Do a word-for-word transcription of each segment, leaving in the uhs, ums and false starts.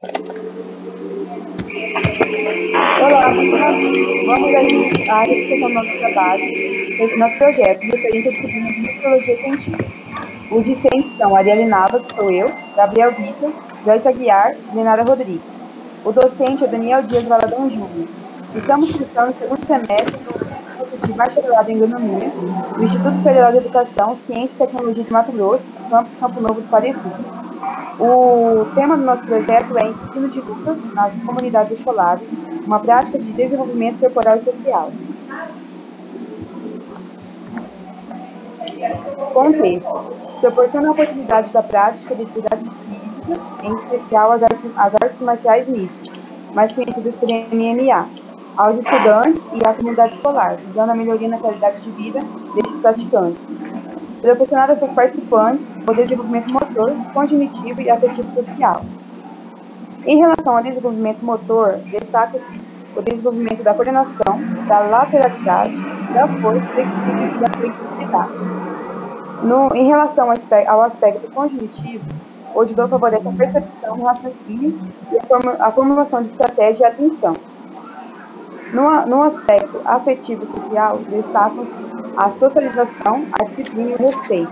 Olá, vamos aí à discussão do nosso trabalho, esse nosso projeto, referente à disciplina de metodologia científica. Os discentes são Arielle Nava, que sou eu, Gabriel Vitor, Joyce Aguiar e Lenara Rodrigues. O docente é Daniel Dias Valadão Júnior. Estamos cursando o segundo semestre do curso de bacharelado em agronomia do Instituto Federal de Educação, Ciência e Tecnologia de Mato Grosso, campus Campo Novo do Parecis. O tema do nosso projeto é Ensino de lutas nas comunidades escolares, uma prática de desenvolvimento corporal e social. Contexto. Proporciona a oportunidade da prática de atividades físicas, em especial as artes, as artes marciais mistas, mais conhecidas por M M A, aos estudantes e à comunidade escolar, visando a melhoria na qualidade de vida destes praticantes. Proporcionar aos seus participantes o desenvolvimento motor, cognitivo e afetivo social. Em relação ao desenvolvimento motor, destaca-se o desenvolvimento da coordenação, da lateralidade, da força e da flexibilidade. No, em relação ao aspecto cognitivo, o judô favorece a percepção, o raciocínio e a, forma, a formulação de estratégia e atenção. No, no aspecto afetivo e social, destacam-se a socialização, a disciplina e o respeito.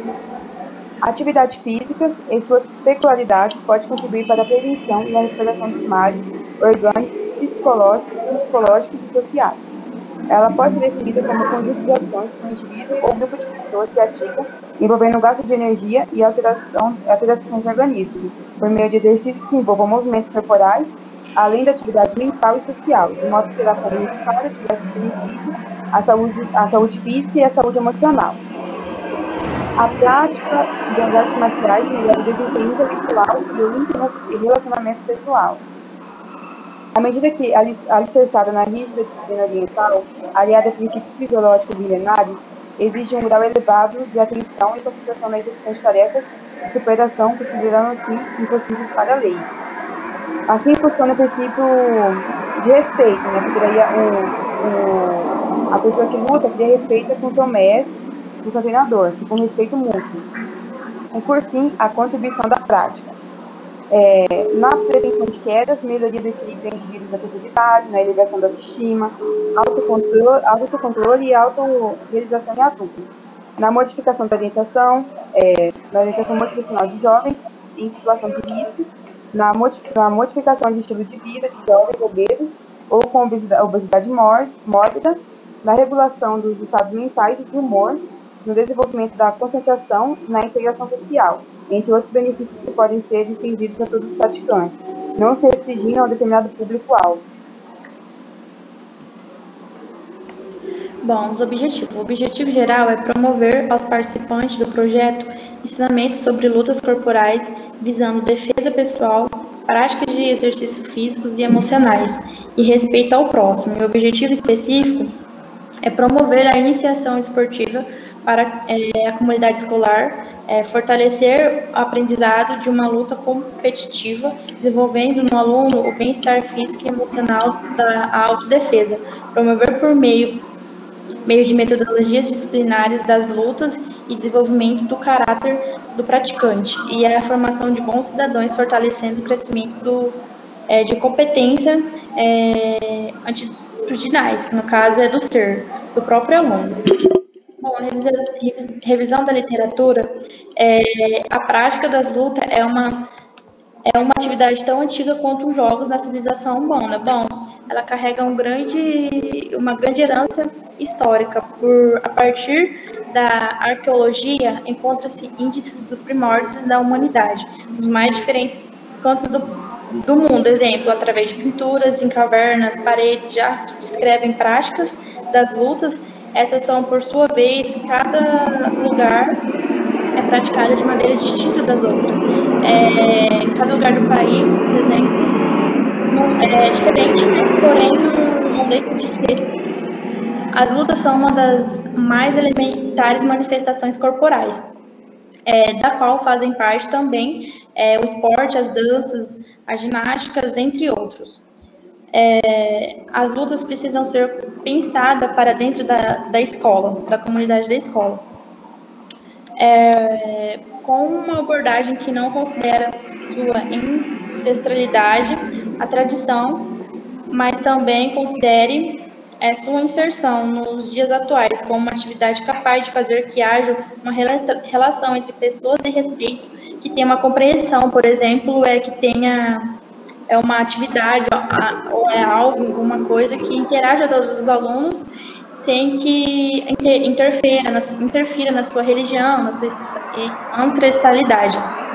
A atividade física, em suas peculiaridades, pode contribuir para a prevenção e a recuperação dos males orgânicos, psicológicos, psicológicos e sociais. Ela pode ser definida como um conjunto de ações que um indivíduo ou grupo de pessoas pratica, envolvendo gasto de energia e alteração, alterações de organismo, por meio de exercícios que envolvam movimentos corporais, além da atividade mental e social, de modo que será como necessário tivesse benefício à saúde, à saúde física e à saúde emocional. A prática das artes marciais melhora o desempenho intelectual e o relacionamento pessoal. À medida que, alicerçada na rígida disciplina oriental, aliada a princípios fisiológicos milenares, exige um grau elevado de atenção e concentração na execução de tarefas de superação, considerando-se impossíveis para a lei. Assim funciona o princípio de respeito, né? Porque daí um, um, a pessoa que luta cria respeito com seu mestre, com seu treinador, com respeito mútuo. E por fim, a contribuição da prática. É, na prevenção de quedas, melhoria do equilíbrio entre indivíduos da sociedade, na elevação da autoestima, autocontrole, autocontrole e autorrealização em adultos. Na modificação da orientação, é, na orientação motivacional de jovens em situação de risco, na, na modificação de estilo de vida de jovens obesos ou com obesidade, obesidade mórbida, na regulação dos estados mentais e de humor, no desenvolvimento da concentração, na integração social, entre outros benefícios que podem ser estendidos a todos os praticantes, não se restringindo a um determinado público-alvo. Bom, os objetivos. O objetivo geral é promover aos participantes do projeto ensinamentos sobre lutas corporais, visando defesa pessoal, prática de exercícios físicos e emocionais, e respeito ao próximo. E o objetivo específico é promover a iniciação esportiva para é, a comunidade escolar, é, fortalecer o aprendizado de uma luta competitiva, desenvolvendo no aluno o bem-estar físico e emocional da autodefesa, promover por meio, meio de metodologias disciplinares das lutas e desenvolvimento do caráter do praticante, e a formação de bons cidadãos, fortalecendo o crescimento do, é, de competência é, atitudinais, que no caso é do ser, do próprio aluno. Bom, a revisão, revisão da literatura, é, a prática das lutas é uma, é uma atividade tão antiga quanto os jogos na civilização humana. Bom, ela carrega um grande, uma grande herança histórica. Por, a partir da arqueologia, encontra-se índices dos primórdios da humanidade, os mais diferentes cantos do, do mundo. Exemplo, através de pinturas em cavernas, paredes, já que descrevem práticas das lutas. Essas são, por sua vez, cada lugar é praticada de maneira distinta das outras. É, cada lugar do país, por exemplo, não, é diferente, né? Porém não, não deixa de ser. As lutas são uma das mais elementares manifestações corporais, é, da qual fazem parte também é, o esporte, as danças, as ginásticas, entre outros. É, as lutas precisam ser pensadas para dentro da, da escola, da comunidade da escola. É, com uma abordagem que não considera sua ancestralidade, a tradição, mas também considere é, sua inserção nos dias atuais como uma atividade capaz de fazer que haja uma relação entre pessoas e respeito, que tenha uma compreensão, por exemplo, é que tenha é uma atividade ou é algo, alguma coisa que interaja todos os alunos sem que interfira na, interfira na sua religião, na sua ancestralidade.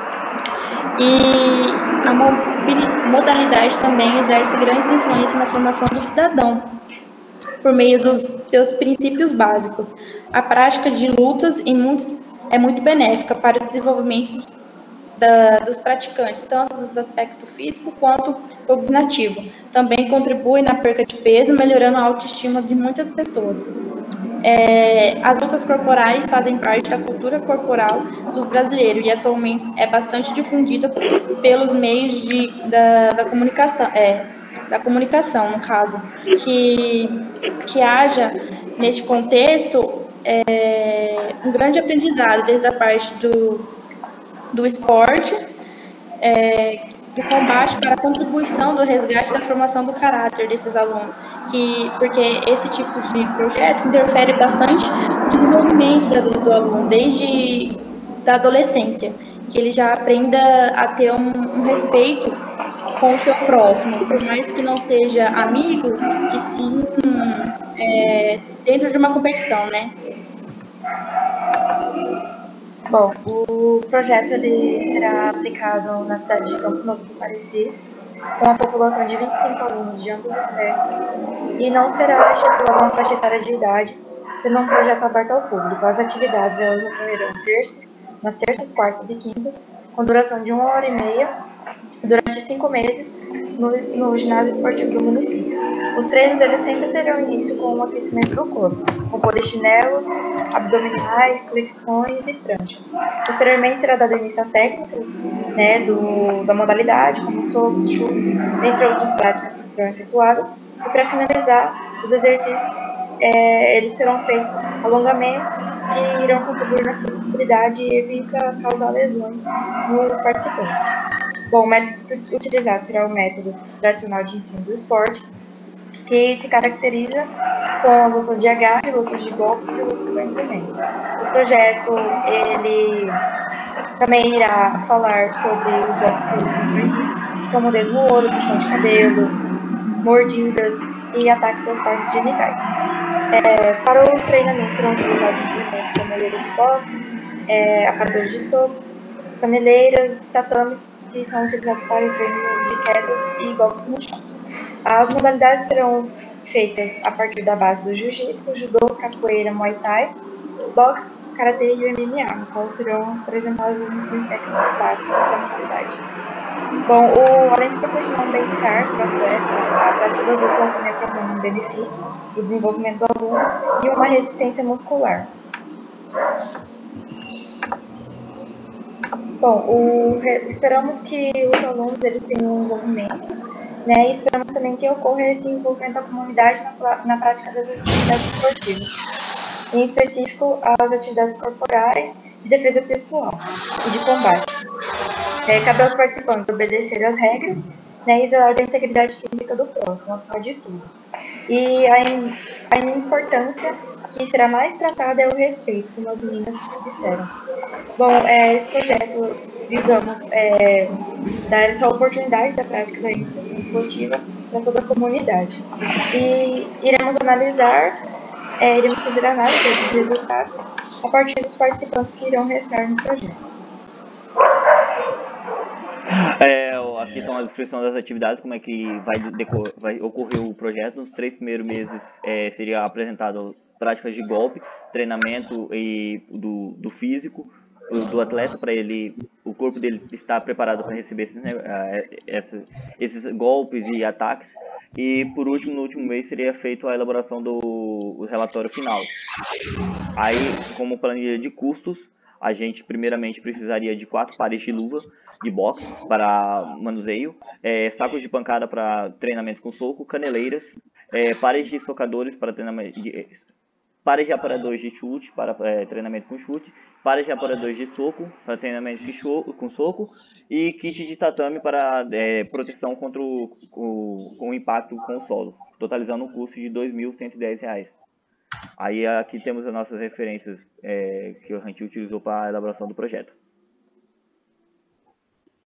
E a modalidade também exerce grandes influências na formação do cidadão, por meio dos seus princípios básicos. A prática de lutas em muitos, é muito benéfica para o desenvolvimento da, dos praticantes, tanto dos aspectos físico quanto cognitivo. Também contribui na perda de peso, melhorando a autoestima de muitas pessoas. É, as lutas corporais fazem parte da cultura corporal dos brasileiros e atualmente é bastante difundida pelos meios de, da, da comunicação, é, da comunicação, no caso, que, que haja, neste contexto, é, um grande aprendizado, desde a parte do, do esporte, é, do combate para a contribuição do resgate da formação do caráter desses alunos, que, porque esse tipo de projeto interfere bastante no desenvolvimento da vida do aluno, desde da adolescência, que ele já aprenda a ter um, um respeito com o seu próximo, por mais que não seja amigo, e sim é, dentro de uma competição, né? Bom, o projeto ele será aplicado na cidade de Campo Novo do Parecis, com a população de vinte e cinco alunos de ambos os sexos, e não será estipulada uma faixa etária de idade, sendo um projeto aberto ao público. As atividades elas ocorrerão terças, nas terças, quartas e quintas, com duração de uma hora e meia, durante cinco meses, no, no ginásio esportivo do município. Os treinos eles sempre terão início com um aquecimento do corpo, com polichinelos, abdominais, flexões e pranchas. Posteriormente será dado início às técnicas, né, do, da modalidade, como socos, chutes, entre outras práticas que serão efetuadas. E para finalizar, os exercícios é, eles serão feitos alongamentos que irão contribuir na flexibilidade e evita causar lesões nos participantes. Bom, o método utilizado será o método tradicional de ensino do esporte, que se caracteriza com lutas de agarre, lutas de golpes e lutas com implementos. O projeto, ele também irá falar sobre os golpes que eles são proibidos, como o dedo no olho, puxão de cabelo, mordidas e ataques às partes genitais. É, para os treinamentos serão utilizados instrumentos como caneleiras de boxe, é, aparadores de socos, caneleiras, tatames, que são utilizados para o treino de quedas e golpes no chão. As modalidades serão feitas a partir da base do jiu-jitsu, judô, capoeira, muay thai, boxe, karatê e M M A, no qual serão apresentadas as noções técnicas básicas da modalidade. Bom, o, além de proporcionar um bem-estar para o atleta, a prática das lutas também proporciona um benefício, o desenvolvimento do aluno e uma resistência muscular. Bom, o, esperamos que os alunos eles tenham um envolvimento, né, e esperamos também que ocorra esse envolvimento da comunidade na, na prática das atividades esportivas, em específico as atividades corporais, de defesa pessoal e de combate. É, cabe aos participantes obedecer às regras, né, e zelar da integridade física do próximo, acima de tudo. E a, a importância que será mais tratada é o respeito, como as meninas disseram. Bom, é, esse projeto visamos é, dar essa oportunidade da prática da iniciação esportiva para toda a comunidade. E iremos analisar, é, iremos fazer análise dos resultados a partir dos participantes que irão restar no projeto. É, aqui estão a descrição das atividades, como é que vai, decor, vai ocorrer o projeto. Nos três primeiros meses é, seria apresentado práticas de golpe, treinamento e do, do físico, do atleta, para ele, o corpo dele estar preparado para receber esses, esses, esses golpes e ataques. E por último, no último mês seria feito a elaboração do relatório final. Aí, como planilha de custos, a gente primeiramente precisaria de quatro pares de luva de boxe para manuseio, é, sacos de pancada para treinamento com soco, caneleiras, é, pares de socadores para treinamento de, pares de aparadores de chute para é, treinamento com chute, pares de aparadores de soco para treinamento de cho com soco e kit de tatame para é, proteção contra o, o, com o impacto com o solo, totalizando um custo de dois mil cento e dez reais. Aí aqui temos as nossas referências é, que a gente utilizou para a elaboração do projeto.